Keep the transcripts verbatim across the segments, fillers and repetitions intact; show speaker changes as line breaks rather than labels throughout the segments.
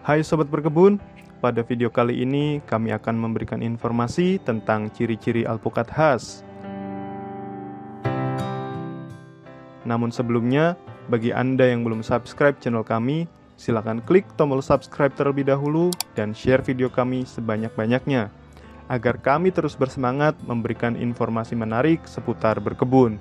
Hai Sobat Berkebun, pada video kali ini kami akan memberikan informasi tentang ciri-ciri alpukat khas. Namun sebelumnya, bagi Anda yang belum subscribe channel kami, silakan klik tombol subscribe terlebih dahulu dan share video kami sebanyak-banyaknya, agar kami terus bersemangat memberikan informasi menarik seputar berkebun.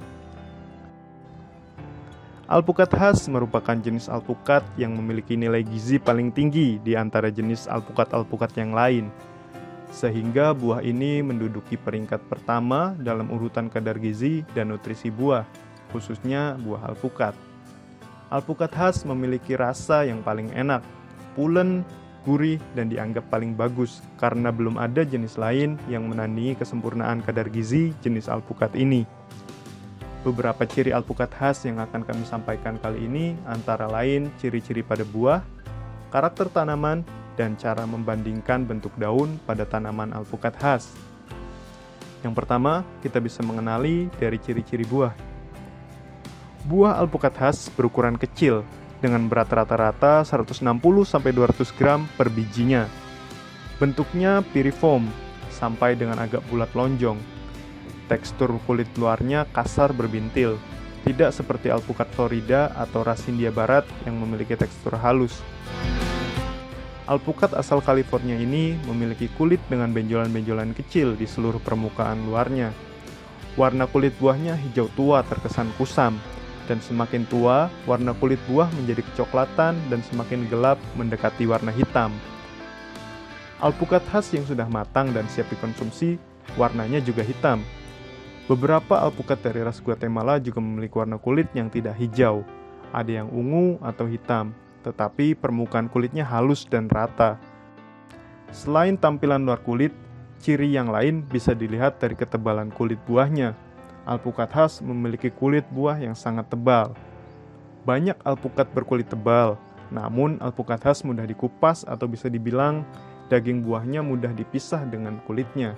Alpukat khas merupakan jenis alpukat yang memiliki nilai gizi paling tinggi di antara jenis alpukat-alpukat yang lain, sehingga buah ini menduduki peringkat pertama dalam urutan kadar gizi dan nutrisi buah, khususnya buah alpukat. Alpukat khas memiliki rasa yang paling enak, pulen, gurih, dan dianggap paling bagus karena belum ada jenis lain yang menandingi kesempurnaan kadar gizi jenis alpukat ini. Beberapa ciri alpukat khas yang akan kami sampaikan kali ini antara lain ciri-ciri pada buah, karakter tanaman, dan cara membandingkan bentuk daun pada tanaman alpukat khas. Yang pertama, kita bisa mengenali dari ciri-ciri buah. Buah alpukat khas berukuran kecil dengan berat rata-rata seratus enam puluh sampai dua ratus gram per bijinya. Bentuknya piriform sampai dengan agak bulat lonjong. Tekstur kulit luarnya kasar berbintil, tidak seperti alpukat Florida atau ras Hindia Barat yang memiliki tekstur halus. Alpukat asal California ini memiliki kulit dengan benjolan-benjolan kecil di seluruh permukaan luarnya. Warna kulit buahnya hijau tua terkesan kusam, dan semakin tua, warna kulit buah menjadi kecoklatan dan semakin gelap mendekati warna hitam. Alpukat khas yang sudah matang dan siap dikonsumsi, warnanya juga hitam. Beberapa alpukat dari ras Guatemala juga memiliki warna kulit yang tidak hijau, ada yang ungu atau hitam, tetapi permukaan kulitnya halus dan rata. Selain tampilan luar kulit, ciri yang lain bisa dilihat dari ketebalan kulit buahnya. Alpukat khas memiliki kulit buah yang sangat tebal. Banyak alpukat berkulit tebal, namun alpukat khas mudah dikupas atau bisa dibilang daging buahnya mudah dipisah dengan kulitnya.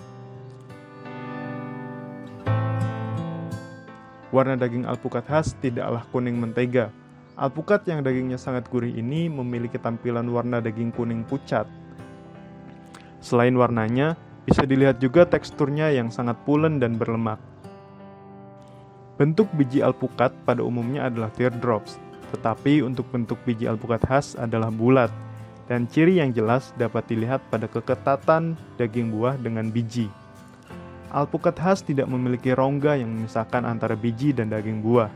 Warna daging alpukat khas tidaklah kuning mentega. Alpukat yang dagingnya sangat gurih ini memiliki tampilan warna daging kuning pucat. Selain warnanya, bisa dilihat juga teksturnya yang sangat pulen dan berlemak. Bentuk biji alpukat pada umumnya adalah teardrops, tetapi untuk bentuk biji alpukat khas adalah bulat, dan ciri yang jelas dapat dilihat pada keketatan daging buah dengan biji. Alpukat khas tidak memiliki rongga yang memisahkan antara biji dan daging buah.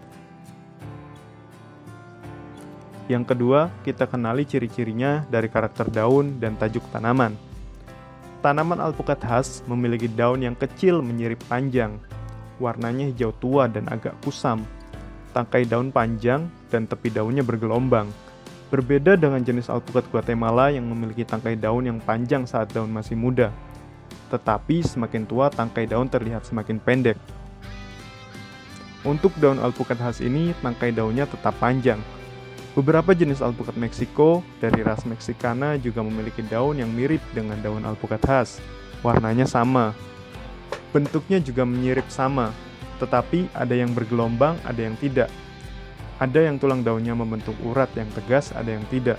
Yang kedua, kita kenali ciri-cirinya dari karakter daun dan tajuk tanaman. Tanaman alpukat khas memiliki daun yang kecil menyirip panjang. Warnanya hijau tua dan agak kusam. Tangkai daun panjang dan tepi daunnya bergelombang. Berbeda dengan jenis alpukat Guatemala yang memiliki tangkai daun yang panjang saat daun masih muda. Tetapi semakin tua tangkai daun terlihat semakin pendek. Untuk daun alpukat khas ini, tangkai daunnya tetap panjang. Beberapa jenis alpukat Meksiko dari ras Mexicana juga memiliki daun yang mirip dengan daun alpukat khas. Warnanya sama. Bentuknya juga mirip sama, tetapi ada yang bergelombang, ada yang tidak. Ada yang tulang daunnya membentuk urat yang tegas, ada yang tidak.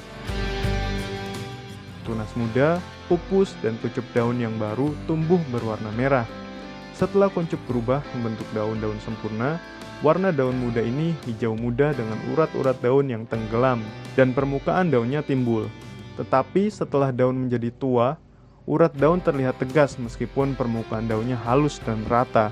Tunas muda, pupus, dan kuncup daun yang baru tumbuh berwarna merah. Setelah kuncup berubah membentuk daun-daun sempurna, warna daun muda ini hijau muda dengan urat-urat daun yang tenggelam, dan permukaan daunnya timbul. Tetapi setelah daun menjadi tua, urat daun terlihat tegas meskipun permukaan daunnya halus dan rata.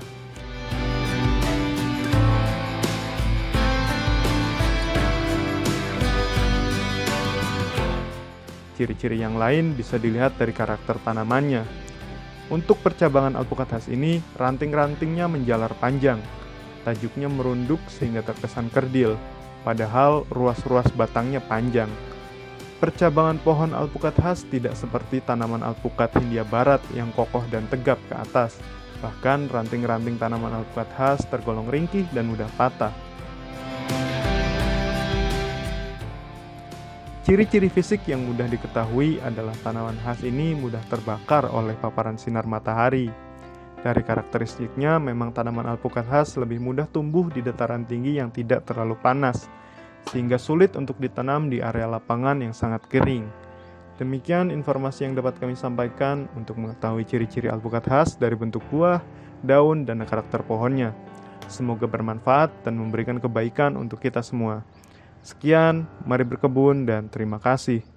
Ciri-ciri yang lain bisa dilihat dari karakter tanamannya. Untuk percabangan alpukat khas ini, ranting-rantingnya menjalar panjang. Tajuknya merunduk sehingga terkesan kerdil, padahal ruas-ruas batangnya panjang. Percabangan pohon alpukat khas tidak seperti tanaman alpukat Hindia Barat yang kokoh dan tegap ke atas. Bahkan ranting-ranting tanaman alpukat khas tergolong ringkih dan mudah patah. Ciri-ciri fisik yang mudah diketahui adalah tanaman khas ini mudah terbakar oleh paparan sinar matahari. Dari karakteristiknya, memang tanaman alpukat khas lebih mudah tumbuh di dataran tinggi yang tidak terlalu panas, sehingga sulit untuk ditanam di area lapangan yang sangat kering. Demikian informasi yang dapat kami sampaikan untuk mengetahui ciri-ciri alpukat khas dari bentuk buah, daun, dan karakter pohonnya. Semoga bermanfaat dan memberikan kebaikan untuk kita semua. Sekian, mari berkebun dan terima kasih.